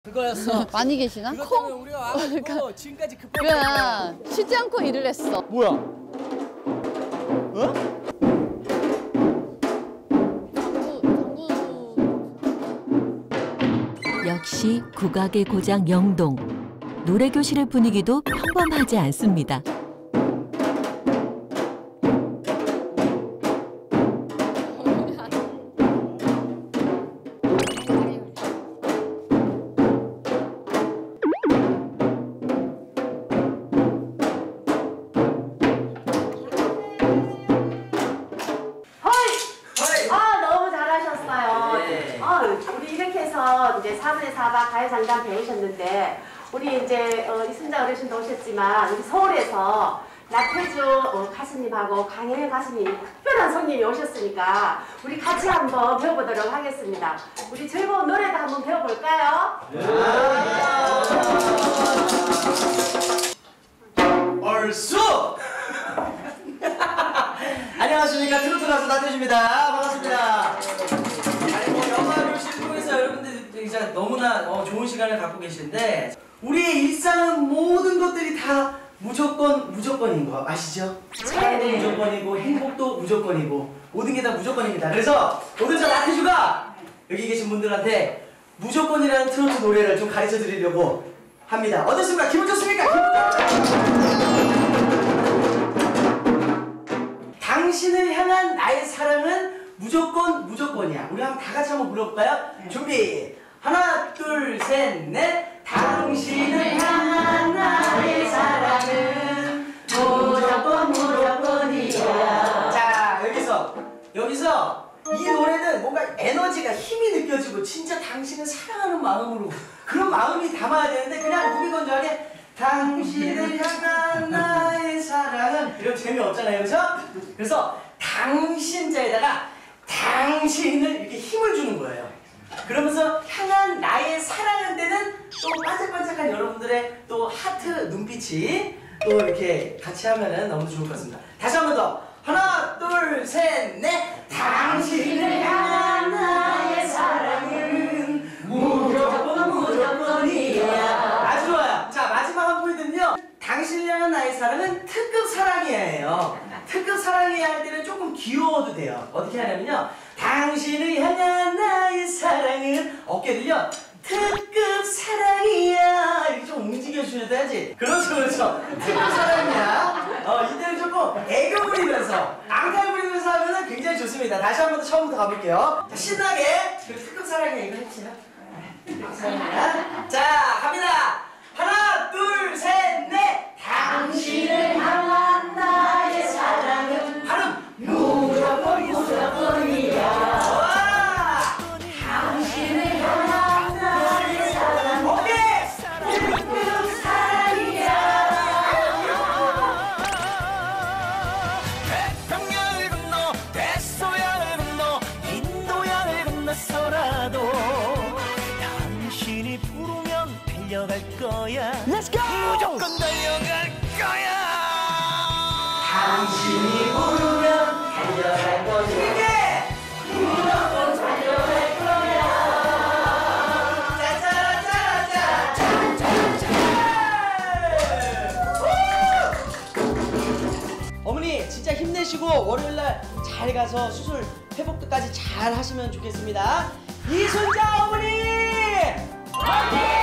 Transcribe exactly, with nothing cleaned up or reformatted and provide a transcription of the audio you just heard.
그거였어. 많이 계시나? 그것 때문에 우리가 와가지고 지금까지 급하게. 그냥 쉬지 않고 일을 했어. 뭐야? 어? 역시 국악의 고장 영동. 노래교실의 분위기도 평범하지 않습니다. 이제 사분의 사바 가요장단 배우셨는데 우리 이제 어, 이순자 어르신도 오셨지만 우리 서울에서 나태주 어, 가수님하고 강혜연 가수님 특별한 손님이 오셨으니까 우리 같이 한번 배워보도록 하겠습니다. 우리 즐거운 노래도 한번 배워볼까요? 얼쑤! 안녕하십니까, 트로트 가수 나태주입니다. 반갑습니다. 아니 뭐 영화 교실 통해서 여러분들 진짜 너무나 어, 좋은 시간을 갖고 계시는데 우리의 일상은 모든 것들이 다 무조건 무조건인 거 아시죠? 사랑도 무조건이고 행복도 무조건이고 모든 게 다 무조건입니다. 그래서 오늘 저 나태주가 여기 계신 분들한테 무조건이라는 트로트 노래를 좀 가르쳐 드리려고 합니다. 어떻습니까? 기분 좋습니까? 기분 좋... 당신을 향한 나의 사랑은 무조건 무조건이야. 우리 한번 다 같이 한번 불러볼까요? 네. 준비! 하나, 둘, 셋, 넷. 당신을 향한 나의 사랑은 무조건 무조건이야. 자, 여기서 여기서 이 노래는 뭔가 에너지가 힘이 느껴지고 진짜 당신을 사랑하는 마음으로 그런 마음이 담아야 되는데 그냥 무비건조하게 당신을 향한 나의 사랑은 이런 재미없잖아요, 그렇죠? 그래서 당신자에다가 당신을 이렇게 힘을 주는 거예요. 그러면서 향한 나의 사랑할 때는 또 반짝반짝한 여러분들의 또 하트 눈빛이 또 이렇게 같이 하면은 너무 좋을 것 같습니다. 다시 한 번 더. 하나, 둘, 셋, 넷. 당신을 향한 나의 사랑은 무조건 무조건이야. 아주 좋아요. 자, 마지막 한 포인트는요. 당신을 향한 나의 사랑은 특급 사랑이에요. 특급 사랑이야 할 때는 조금 귀여워도 돼요. 어떻게 하냐면요. 당신을 향한 나의 사랑은 어깨들요. 특급 사랑이야. 이렇게 좀 움직여주셔도 해야지. 그렇죠, 그렇죠. 특급 사랑이야. 어, 이때는 조금 애교 부리면서, 앙탈 부리면서 하면 굉장히 좋습니다. 다시 한 번 더 처음부터 가볼게요. 자, 신나게. 그 특급 사랑이야. 이거 해주세요. 특급 사랑이야. 자, 갑니다. 하나, 둘, 셋, 넷. 당신을 향한 나의 사랑은 발음 무조건 무조건이야. 와! 당신을 향한 나의 사랑은 오케이! 특급 사랑이야. 태평양을 건너 대서양을 건너 인도양을 건너서라도 당신이 부르면 달려갈 거야. Let's go! 무조건 달려갈 거야. 당신이 부르면 달려갈 거야. 이게 무조건 달려갈 거야. 짜자라짜라짜. 어머니 진짜 힘내시고 월요일날 잘 가서 수술 회복까지 잘 하시면 좋겠습니다. 이순자 어머니! 화이팅!